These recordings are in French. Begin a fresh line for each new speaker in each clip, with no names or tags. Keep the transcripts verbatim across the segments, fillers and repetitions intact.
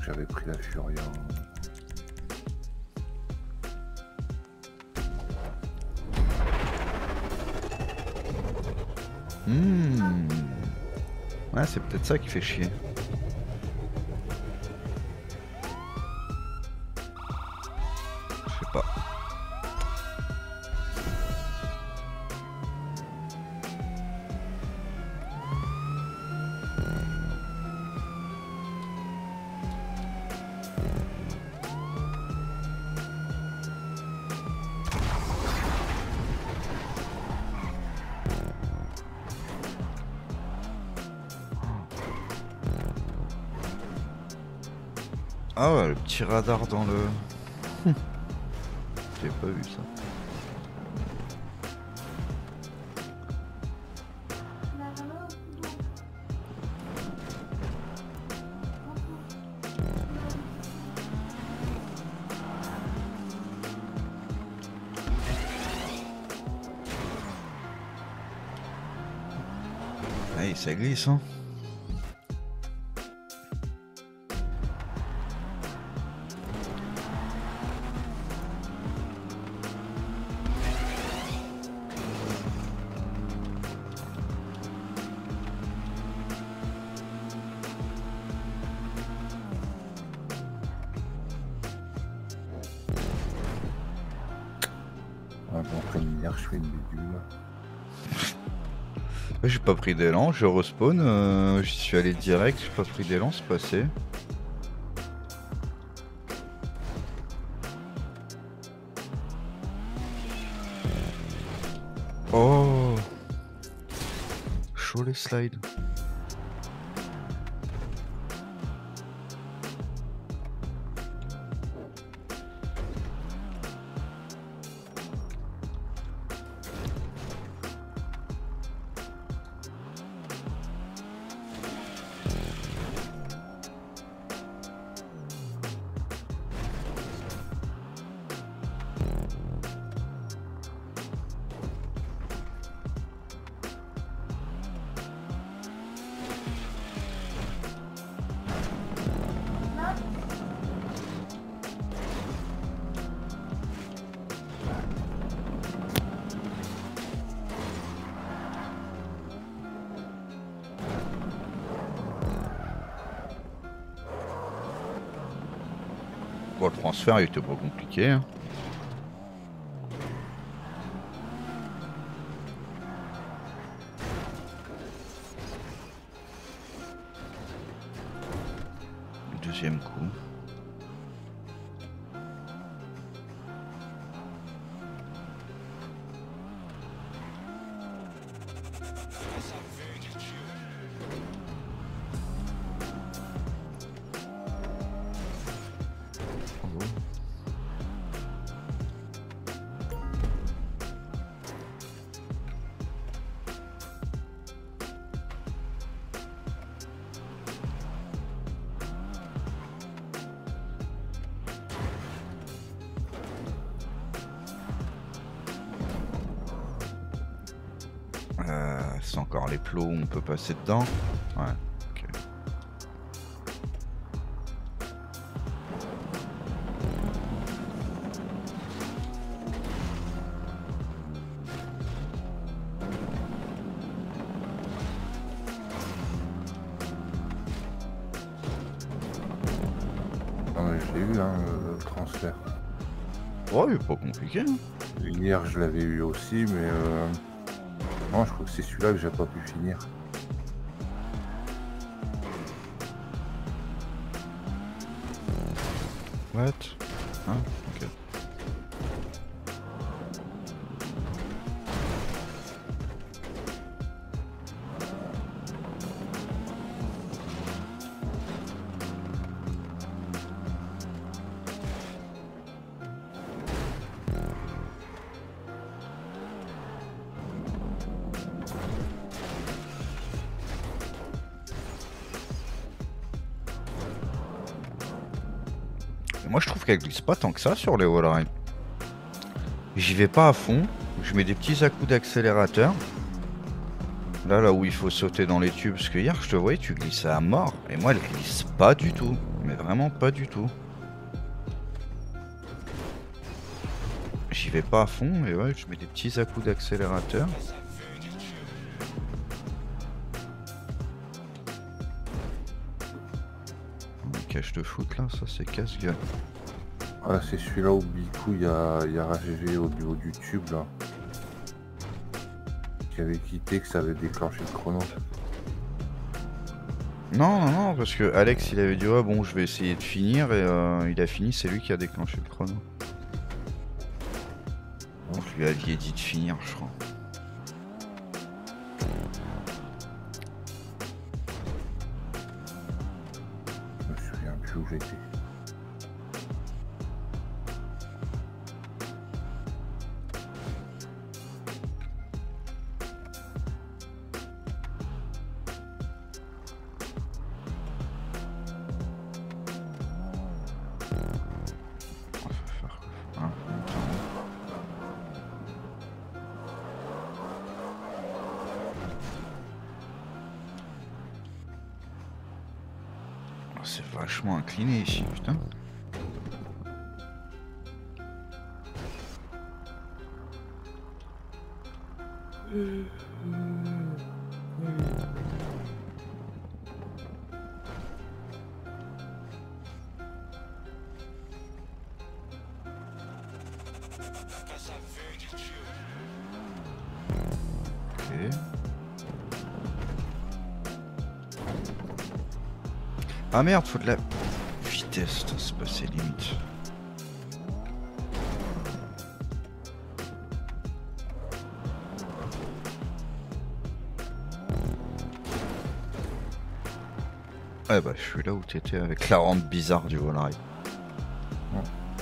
que j'avais pris la Furia.
Mmh. Ouais, c'est peut-être ça qui fait chier. Je sais pas. Ah ouais, le petit radar dans le... J'ai pas vu ça. Allez, ça glisse, hein.
Ah bon, comme hier, je fais une bidule.
J'ai pas pris d'élan, je respawn, euh, j'y suis allé direct, j'ai pas pris d'élan, c'est passé. Oh, chaud les slides. Bon, le transfert il était pas compliqué, hein. Deuxième coup. Euh, c'est encore les plots où on peut passer dedans. Ouais, ok.
Non mais je l'ai eu, hein, le transfert.
Oh, il est pas compliqué, hein.
Hier, je l'avais eu aussi, mais... Euh... Non, je crois que c'est celui-là que j'ai pas pu finir.
What? Hein? Ok. Moi je trouve qu'elle glisse pas tant que ça sur les wallrides. J'y vais pas à fond, je mets des petits à-coups d'accélérateur. Là, là où il faut sauter dans les tubes, parce que hier je te voyais, tu glissais à mort, et moi elle glisse pas du tout. Mais vraiment pas du tout. J'y vais pas à fond et ouais, je mets des petits à-coups d'accélérateur. Cache de foot là, ça c'est casse-gueule.
Ah, c'est celui-là où Bikou, il y a, il y a Ragg au niveau du tube là. Qui avait quitté, que ça avait déclenché le chrono.
Non, non, non, parce que Alex il avait dit ouais bon je vais essayer de finir et euh, il a fini, c'est lui qui a déclenché le chrono. Bon, je lui avais dit de finir je crois.
Je me souviens plus où j'étais.
C'est vachement incliné ici, putain. Ok. Ah merde, faut de la vitesse, c'est passé limite. Ouais bah je suis là où t'étais avec la rampe bizarre du Volrail.
Ouais.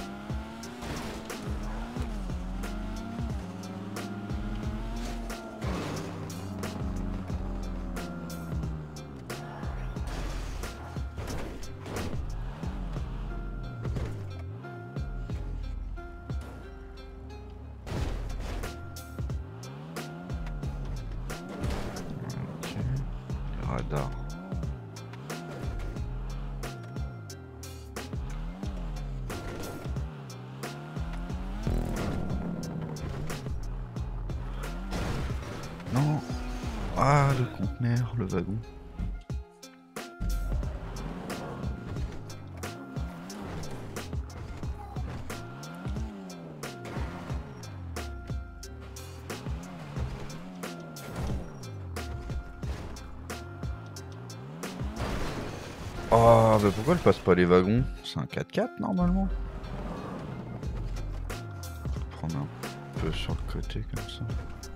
Ok. Radar. Non. Ah, le conteneur, le wagon. Oh, bah pourquoi elle passe pas les wagons? C'est un quatre-quatre normalement. Prendre un peu sur le côté comme ça.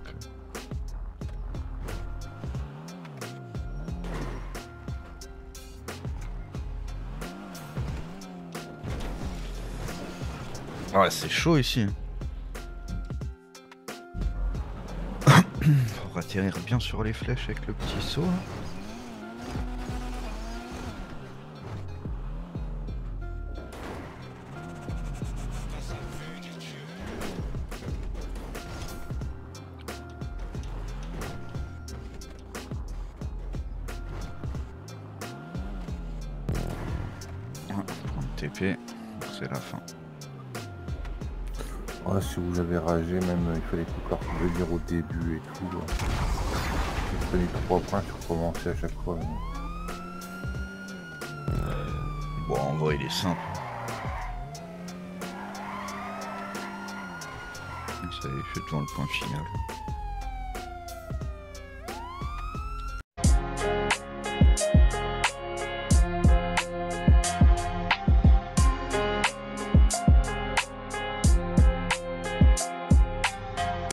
Ouais, c'est chaud ici. Faut atterrir bien sur les flèches avec le petit saut là. Ouais, prendre T P, c'est la fin.
Ouais, si vous avez ragé, même il fallait tout leur venir au début et tout. Ouais. J'ai pris trois points sur commencer à chaque fois. Mais...
Bon, en vrai, il est simple. Ça y est, je suis devant le point final.